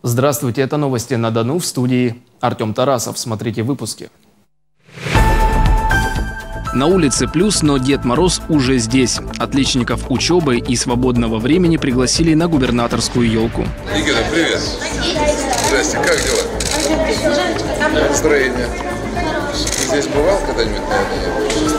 Здравствуйте, это новости на Дону, в студии Артем Тарасов. Смотрите выпуски. На улице плюс, но Дед Мороз уже здесь. Отличников учебы и свободного времени пригласили на губернаторскую елку. Игорь, привет. Здрасте, как дела? Настроение. Ты здесь бывал когда-нибудь на этой?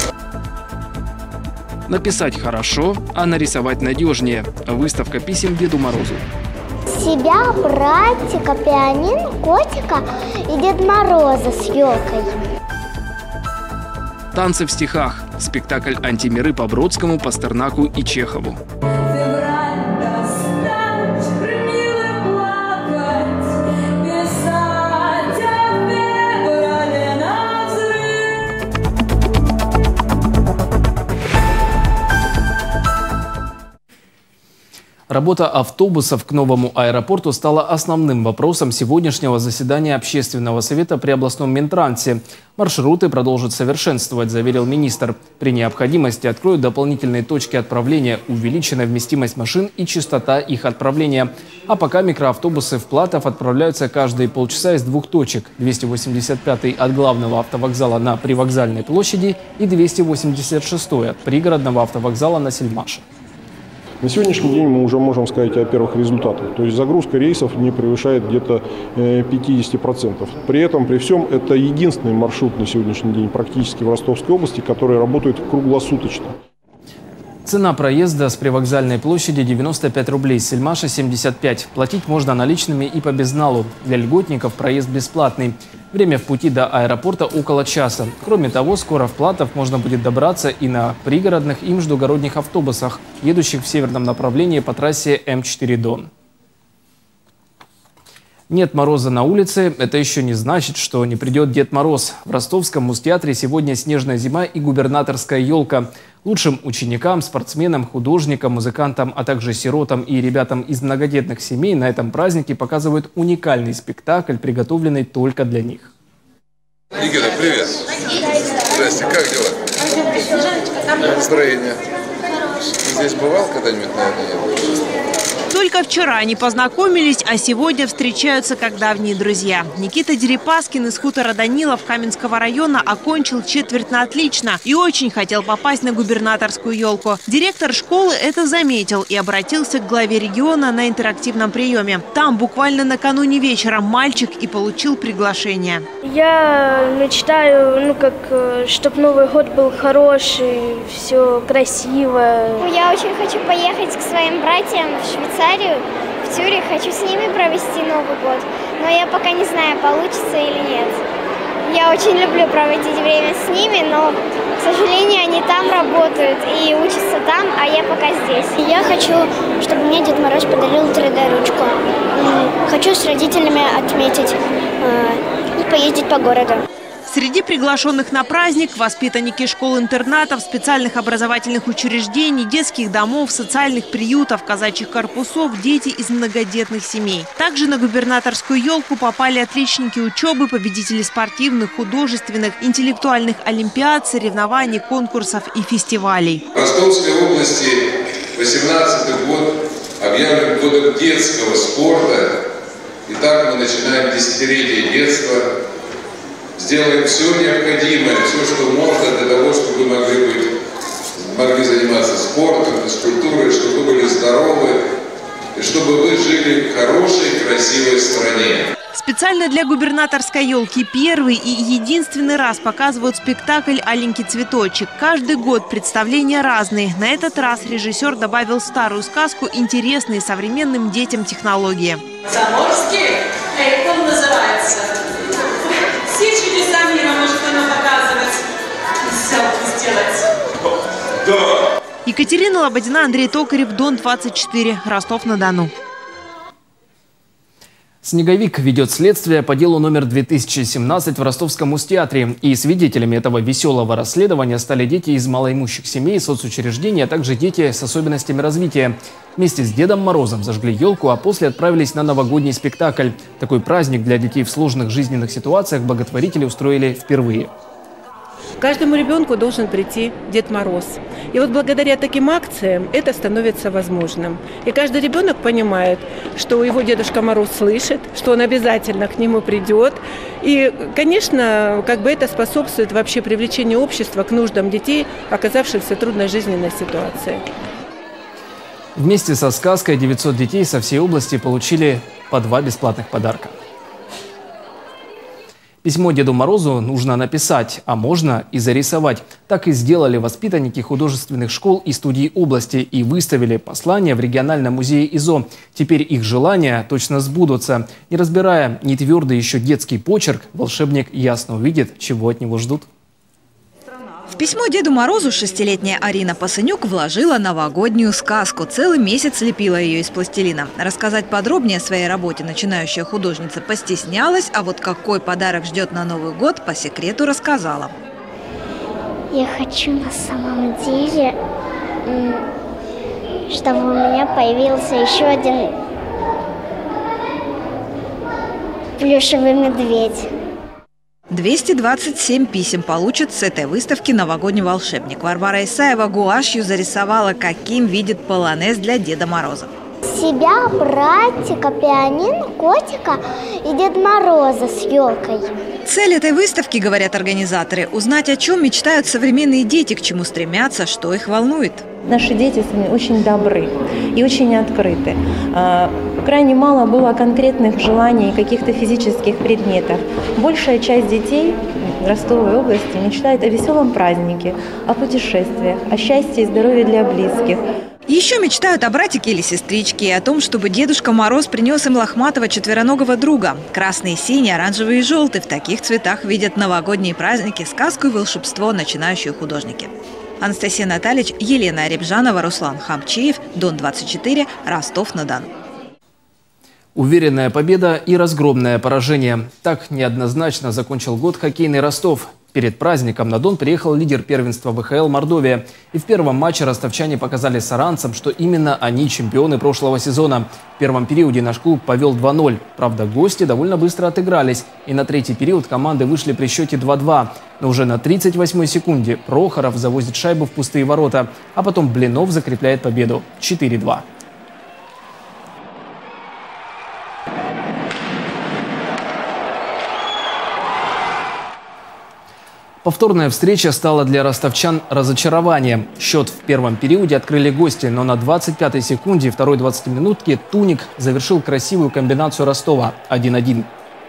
Написать хорошо, а нарисовать надежнее. Выставка писем Деду Морозу. Себя, братика, пианино, котика и Деда Мороза с елкой. Танцы в стихах. Спектакль «Антимиры» по Бродскому, Пастернаку и Чехову. Работа автобусов к новому аэропорту стала основным вопросом сегодняшнего заседания Общественного совета при областном Минтрансе. Маршруты продолжат совершенствовать, заверил министр. При необходимости откроют дополнительные точки отправления, увеличенная вместимость машин и частота их отправления. А пока микроавтобусы в Платов отправляются каждые полчаса из двух точек. 285-й от главного автовокзала на Привокзальной площади и 286-й от пригородного автовокзала на Сельмаше. На сегодняшний день мы уже можем сказать о первых результатах. То есть загрузка рейсов не превышает где-то 50%. При этом, при всем, это единственный маршрут на сегодняшний день практически в Ростовской области, который работает круглосуточно. Цена проезда с Привокзальной площади 95 рублей, с Сельмаша 75. Платить можно наличными и по безналу. Для льготников проезд бесплатный. Время в пути до аэропорта около часа. Кроме того, скоро в Платов можно будет добраться и на пригородных и междугородних автобусах, едущих в северном направлении по трассе М4 Дон. Нет мороза на улице – это еще не значит, что не придет Дед Мороз. В Ростовском муз-театре сегодня снежная зима и губернаторская елка. Лучшим ученикам, спортсменам, художникам, музыкантам, а также сиротам и ребятам из многодетных семей на этом празднике показывают уникальный спектакль, приготовленный только для них. Игорь, привет. Здрасте, как дела? Настроение. Ты здесь бывал когда-нибудь на этой? Только вчера они познакомились, а сегодня встречаются как давние друзья. Никита Дерипаскин из хутора Данилов Каменского района окончил четверть на отлично и очень хотел попасть на губернаторскую елку. Директор школы это заметил и обратился к главе региона на интерактивном приеме. Там буквально накануне вечера мальчик и получил приглашение. Я мечтаю, чтобы Новый год был хороший, все красиво. Я очень хочу поехать к своим братьям в Швейцарию, в Цюрих. Хочу с ними провести Новый год, но я пока не знаю, получится или нет. Я очень люблю проводить время с ними, но, к сожалению, они там работают и учатся там, а я пока здесь. Я хочу, чтобы мне Дед Мороз подарил 3D-ручку. Хочу с родителями отметить и поездить по городу. Среди приглашенных на праздник воспитанники школ-интернатов, специальных образовательных учреждений, детских домов, социальных приютов, казачьих корпусов, дети из многодетных семей. Также на губернаторскую елку попали отличники учебы, победители спортивных, художественных, интеллектуальных олимпиад, соревнований, конкурсов и фестивалей. В Ростовской области 2018 год объявлен годом детского спорта. Итак, мы начинаем десятилетие детства. Сделаем все необходимое, все, что можно, для того, чтобы вы могли заниматься спортом, физкультурой, чтобы вы были здоровы, и чтобы вы жили в хорошей, красивой стране. Специально для губернаторской елки первый и единственный раз показывают спектакль «Аленький цветочек». Каждый год представления разные. На этот раз режиссер добавил в старую сказку интересные современным детям технологии. Заморский, это он называется. Все чудеса мира может она показывать. Все сделать. Да. Екатерина Лободина, Андрей Токарев, Дон-24, Ростов-на-Дону. Снеговик ведет следствие по делу номер 2017 в Ростовском муз-театре. И свидетелями этого веселого расследования стали дети из малоимущих семей, соцучреждений, а также дети с особенностями развития. Вместе с Дедом Морозом зажгли елку, а после отправились на новогодний спектакль. Такой праздник для детей в сложных жизненных ситуациях благотворители устроили впервые. Каждому ребенку должен прийти Дед Мороз. И вот благодаря таким акциям это становится возможным. И каждый ребенок понимает, что его Дедушка Мороз слышит, что он обязательно к нему придет. И, конечно, это способствует вообще привлечению общества к нуждам детей, оказавшихся в трудной жизненной ситуации. Вместе со сказкой 900 детей со всей области получили по 2 бесплатных подарка. Письмо Деду Морозу нужно написать, а можно и зарисовать. Так и сделали воспитанники художественных школ и студий области и выставили послание в региональном музее ИЗО. Теперь их желания точно сбудутся. Не разбирая нетвердый еще детский почерк, волшебник ясно увидит, чего от него ждут. В письмо Деду Морозу 6-летняя Арина Пасынюк вложила новогоднюю сказку. Целый месяц лепила ее из пластилина. Рассказать подробнее о своей работе начинающая художница постеснялась, а вот какой подарок ждет на Новый год, по секрету рассказала. Я хочу на самом деле, чтобы у меня появился еще один плюшевый медведь. 227 писем получит с этой выставки новогодний волшебник. Варвара Исаева гуашью зарисовала, каким видит полонез для Деда Мороза. Себя, братика, пианино, котика и Деда Мороза с елкой. Цель этой выставки, говорят организаторы, узнать, о чем мечтают современные дети, к чему стремятся, что их волнует. Наши дети очень добры и очень открыты. Крайне мало было конкретных желаний и каких-то физических предметов. Большая часть детей Ростовской области мечтает о веселом празднике, о путешествиях, о счастье и здоровье для близких. Еще мечтают о братике или сестричке и о том, чтобы Дедушка Мороз принес им лохматого четвероногого друга. Красный, синий, оранжевый и желтый. В таких цветах видят новогодние праздники, сказку и волшебство начинающие художники. Анастасия Натальевич, Елена Аребжанова, Руслан Хамчиев, Дон-24, Ростов-на-Дону. Уверенная победа и разгромное поражение. Так неоднозначно закончил год хоккейный Ростов. Перед праздником на Дон приехал лидер первенства ВХЛ Мордовия. И в первом матче ростовчане показали саранцам, что именно они чемпионы прошлого сезона. В первом периоде наш клуб повел 2-0. Правда, гости довольно быстро отыгрались. И на третий период команды вышли при счете 2-2. Но уже на 38-й секунде Прохоров завозит шайбу в пустые ворота. А потом Блинов закрепляет победу. 4-2. Повторная встреча стала для ростовчан разочарованием. Счет в первом периоде открыли гости, но на 25-й секунде второй 20-минутки Туник завершил красивую комбинацию Ростова 1-1.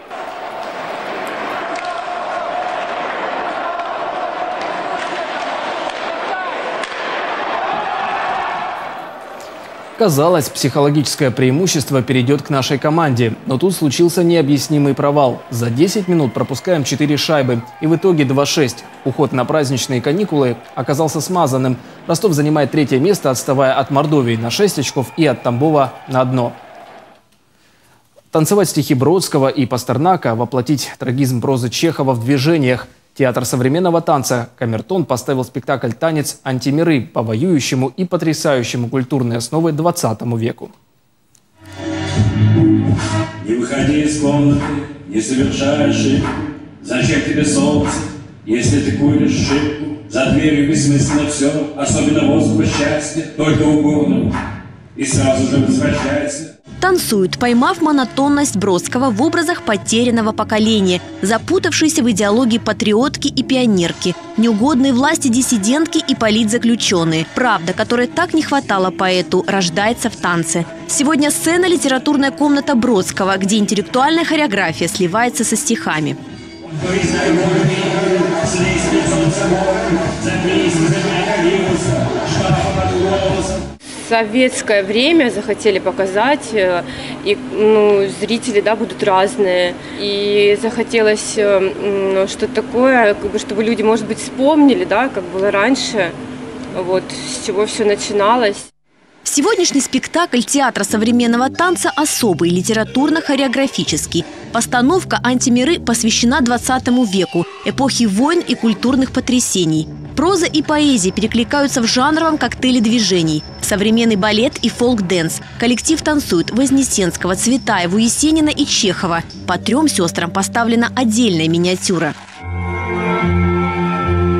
Казалось, психологическое преимущество перейдет к нашей команде. Но тут случился необъяснимый провал. За 10 минут пропускаем 4 шайбы. И в итоге 2-6. Уход на праздничные каникулы оказался смазанным. Ростов занимает 3-е место, отставая от Мордовии на 6 очков и от Тамбова на 1. Танцевать стихи Бродского и Пастернака, воплотить трагизм прозы Чехова в движениях. Театр современного танца «Камертон» поставил спектакль «Танец антимиры» по воюющему и потрясающему культурной основой 20 веку. Не выходи из комнаты, не совершай ошибку. Зачем тебе солнце, если ты куришь шибку? За дверью бессмысленно все, особенно воздуха счастья, только угодно, и сразу же возвращайся. Танцуют, поймав монотонность Бродского в образах потерянного поколения, запутавшиеся в идеологии патриотки и пионерки, неугодные власти диссидентки и политзаключенные. Правда, которой так не хватало поэту, рождается в танце. Сегодня сцена «Литературная комната Бродского», где интеллектуальная хореография сливается со стихами. Советское время захотели показать, и зрители будут разные. И захотелось что-то такое, чтобы люди, может быть, вспомнили, как было раньше, с чего все начиналось. Сегодняшний спектакль театра современного танца особый, литературно-хореографический. Постановка «Антимиры» посвящена 20 веку, эпохе войн и культурных потрясений. Проза и поэзия перекликаются в жанровом коктейле движений. Современный балет и фолк-дэнс. Коллектив танцует Вознесенского, Цветаеву, Есенина и Чехова. По 3 сестрам поставлена отдельная миниатюра.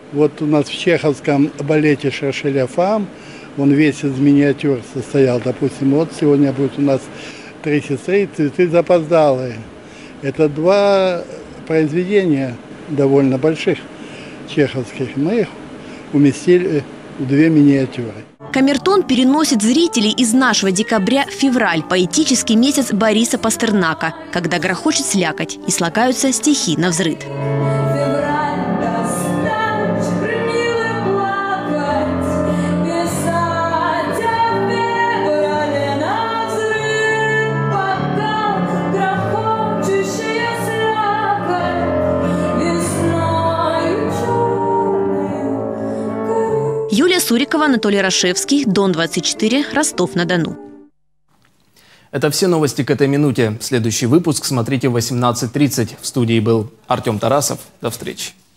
Вот у нас в чеховском балете «Шершеля-фам» он весь из миниатюр состоял. Допустим, вот сегодня будет у нас 3 сестры, цветы запоздалые. Это 2 произведения довольно больших чеховских. Мы их уместили в 2 миниатюры. Камертон переносит зрителей из нашего декабря в февраль, поэтический месяц Бориса Пастернака, когда грохочет слякоть и слагаются стихи навзрыд. Юлия Сурикова, Анатолий Рашевский, Дон-24, Ростов-на-Дону. Это все новости к этой минуте. Следующий выпуск смотрите в 18:30. В студии был Артем Тарасов. До встречи.